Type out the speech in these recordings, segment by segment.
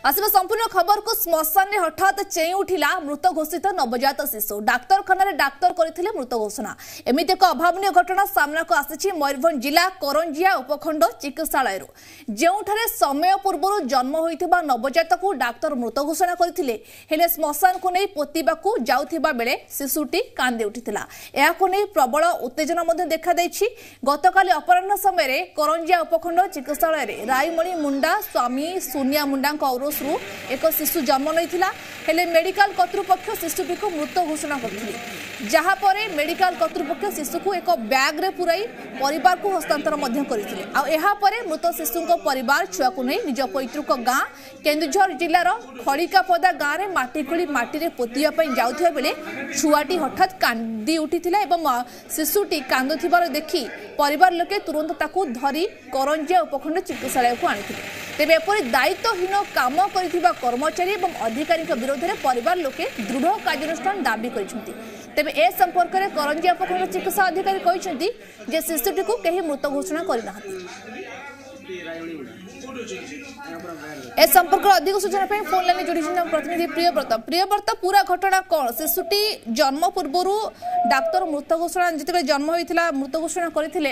आसवा संपूर्ण खबर को श्मशान में हठात चेई उठिला मृत घोषित नवजात शिशु डाक्तरखाना डाक्तर करथिले मृत घोषणा। एमिति एक अभावनीय घटना सामना को आसिछि मयूरभंज जिला करंजिया उपखंड चिकित्सालय जेउठारे समय पूर्व जन्म होइथिबा नवजात को डाक्तर मृत घोषणा करथिले हेले श्मशान को नै पोतिबाकू जाउथिबा बेले शिशुटी कांदी उठिथिला। एहाको नै प्रबल उत्तेजना मध्ये देखा दैछि। गतकाली अपराह्न समय करंजिया उपखंड चिकित्सालय रायमणि मुंडा स्वामी सोनिया मुंडा एक शिशु जन्म नहीं हेले मेडिकल कर्तृपक्ष शिशुटी को मृत घोषणा करथिले। जहाँ परे मेडिकल कर्तृपक्ष शिशु को एक बैग रे पुराई परिवार को हस्तांतर करथिले। आ एहा परे मृत शिशु को परिवार छुआ को नहीं निज पैतृक गाँ केन्दुझर जिलार खड़िकापदा गाँव में माटी खोली माटी पोतिया जाउथिबा बेले छुआटी हठात कांदी उठिथिला एवं शिशुटी कांदुथिबार देखि परिवार लोके तुरंत ताकू धरी करंजिया उपखंड चिकित्सालय को आनिथिले। तेबे एपरि दायित्वहीन काम करिथिबा कर्मचारी एवं अधिकारी विरोध में परिवार लोके दृढ़ कार्यानुष्ठान दाबी करिसेंती। तेबे ए संपर्क में करंजिया उपखंड चिकित्सा अधिकारी कहिसेंती जे शिशुटी को केही मृत घोषणा करिनाहांती। ए संपर्क अधिक सूचना फोन लाइन जोड़ी प्रतिनिधि प्रियव्रत पूरा घटना कौन शिशुटी जन्म पूर्व डाक्तर मृत घोषणा जिते जन्म होता मृत घोषणा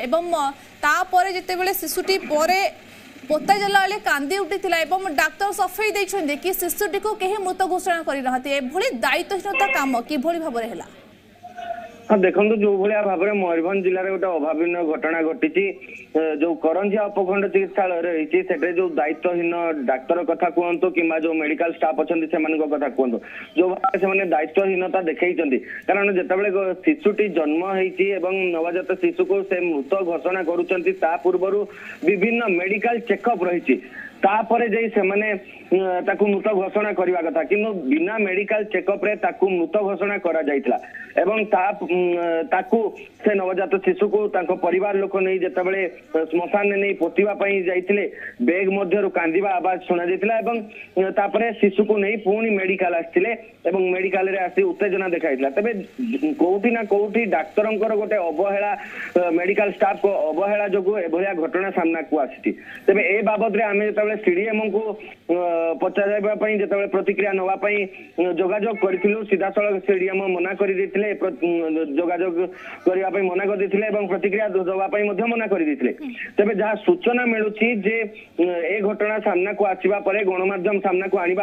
करते जिते शिशुटी पोता जला कांदी उठी डाक्तर सफेई देते कि शिशुटी को कहीं मृत घोषणा करना दायित्वहीनता काम कि भाव है। हाँ देखो जो भाया भाव में मयूरभंज जिले में गोटे अभावनीय घटना घटी जो करंजिया उपखंड चिकित्सालय रही जो दायित्वहीन डाक्तर कथा कहतु कि जो मेडिकल स्टाफ अच्छा से कथा कहतु जो भाव से दायित्वहीनता देखई कारण जिते शिशुटी जन्म होती नवजात शिशु को से मृत घोषणा करुँच पूर्व विभिन्न मेडिकल चेकअप रही तापर ताकू मृत घोषणा करने कथा कि बिना मेडिकल चेकअप रे ताकू मृत घोषणा करा जायतिला एवं ताकू से नवजात शिशु को ताको परिवार लोक नहीं जेतेबेले श्मशान ने नहीं पोतिबा पई जायतिले बेग मध्यरु कांदिबा आवाज सुना जायतिला एवं तापरे शिशु को नहीं पुणी मेडिकल आस्तिले एवं मेडिकल रे आसी उत्तेजना देखाइतिला। तबे कोउठी ना कोउठी डाक्तरंकर गोटे अवहेला मेडिकल स्टाफ को अवहेला जोगु एभलिया घटना सामना को आसीति। तबे ए बाबद रे आमे जेतेबेले सीडीएम को पचारा जो प्रतिक्रिया नापी जोगाजोग करूँ सीधा सड़क सीडीएम मना कर जोगाजोग करने मना कर प्रतिक्रिया देवाई मना कर तेज जहाँ सूचना मिलूँ जे ए घटना सामना को आसवा गणमाध्यम सामना को आने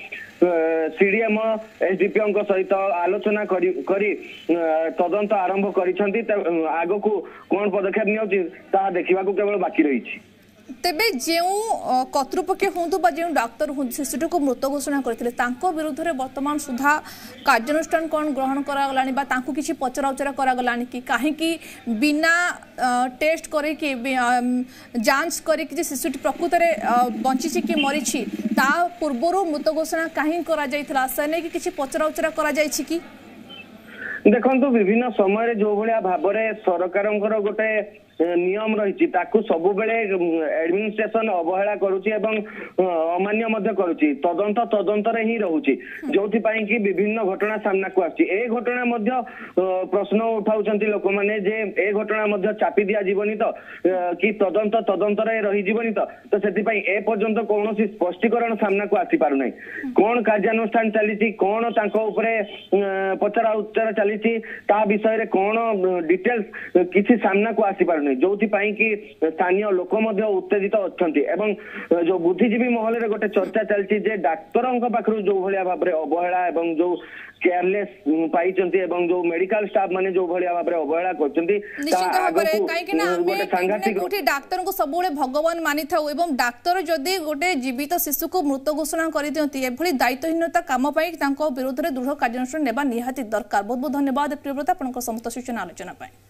सीडीएम एसडीपीओ सहित आलोचना करी तदंत आरंभ कर आग को कौन पदक्षेप निया देखा केवल बाकी रही। तेबे जो कर्तृपक्ष हूँ जो डाक्तर हूँ शिशुटी को मृत घोषणा करते विरुद्ध में वर्तमान सुधा कार्यानुष्ठान कौन ग्रहण कराला किसी पचरा उचरा कराला कि कहीं बिना टेस्ट कर जांच कर शिशुटी प्रकृत में बंची कि मरी पूर्व मृत घोषणा कहीं कर किसी पचरा उचरा कर देखो विभिन्न समय जो भाया भाव सरकार गोटे नियम रही सब बेले एडमिनिस्ट्रेशन अवहेला करुच्ची अमान्य करुच्ची तदंत ही रोचे जो कि विभिन्न घटना सामना को आसी घटना प्रश्न उठाऊँ लोक मैंने जे ए घटना चापी दि जीवनी तो कि तदंत रही तो से पर्यंत कौन स्पष्टीकरण सामना को आसी पार ना कौन कार्यानुष्ठान चली कौन पचरा उच्चार चली विषय कौन डिटेल्स किसी सामना को आसी पार जो कि स्थानीय लोक उत्तेजित अच्छा जो बुद्धिजीवी महल गोटे चर्चा चलती डाक्तरों पाखु जो भाया भाव अवहेला जो केयरलेस पाई जो मेडिकल स्टाफ माने जो भाया भाव अवहेला कर डाक्तर को सब भगवान मानी था डाक्तर जदि गोटे जीवित शिशु को मृत घोषणा कर दिखती दायित्वहीनता काम विरोध में दृढ़ कार्यानुष्ठान नेबा निहाती दरकार। बहुत बहुत धन्यवाद प्रियव्रत आपन समस्त सूचना आलोचना।